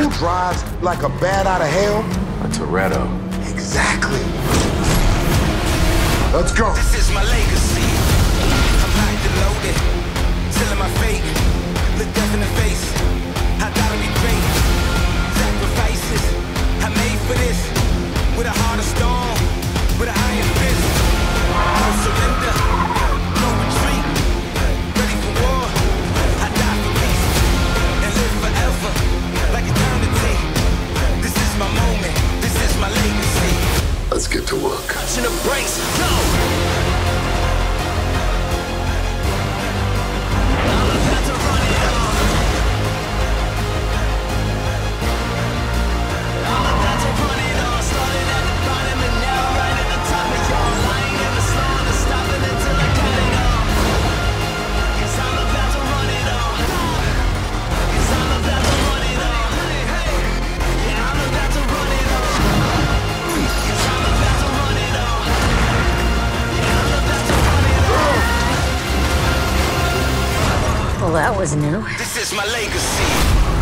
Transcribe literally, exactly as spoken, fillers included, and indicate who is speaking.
Speaker 1: Who drives like a bat out of hell?
Speaker 2: A Toretto.
Speaker 1: Exactly. Let's go.
Speaker 3: This is my legacy. I'm locked and loaded, sealing my fate. Look death in the face. I gotta be great. Sacrifices I made for this. With a heart of stone, with an iron fist. No surrender, no retreat. Ready for war. I die for peace and live forever like eternity. This is my moment. This is my legacy.
Speaker 1: Let's get to work.
Speaker 3: Touching the brakes, go!
Speaker 4: Well, that was new.
Speaker 3: This is my legacy.